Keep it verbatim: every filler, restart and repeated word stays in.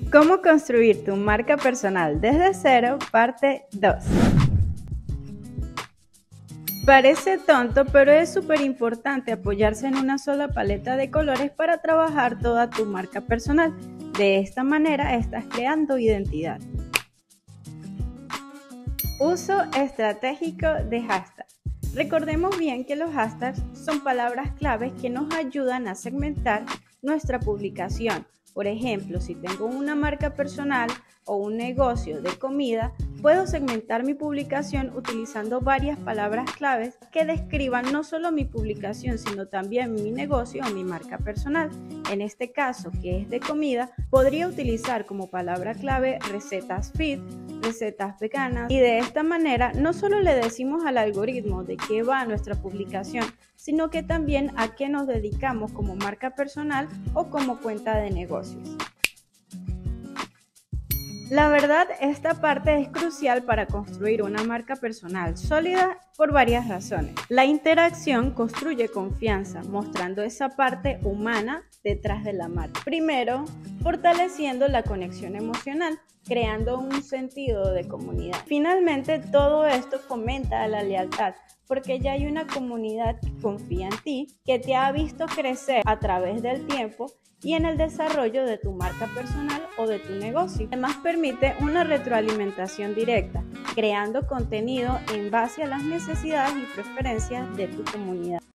¿Cómo construir tu marca personal desde cero? Parte dos. Parece tonto, pero es súper importante apoyarse en una sola paleta de colores para trabajar toda tu marca personal. De esta manera estás creando identidad. Uso estratégico de hashtags. Recordemos bien que los hashtags son palabras claves que nos ayudan a segmentar nuestra publicación. Por ejemplo, si tengo una marca personal o un negocio de comida, puedo segmentar mi publicación utilizando varias palabras claves que describan no solo mi publicación, sino también mi negocio o mi marca personal. En este caso, que es de comida, podría utilizar como palabra clave recetas fit, recetas veganas, y de esta manera no solo le decimos al algoritmo de qué va nuestra publicación, sino que también a qué nos dedicamos como marca personal o como cuenta de negocios. La verdad, esta parte es crucial para construir una marca personal sólida por varias razones. La interacción construye confianza, mostrando esa parte humana detrás de la marca. Primero, fortaleciendo la conexión emocional, creando un sentido de comunidad. Finalmente, todo esto fomenta la lealtad, porque ya hay una comunidad que confía en ti, que te ha visto crecer a través del tiempo y en el desarrollo de tu marca personal o de tu negocio. Además, permite una retroalimentación directa, creando contenido en base a las necesidades y preferencias de tu comunidad.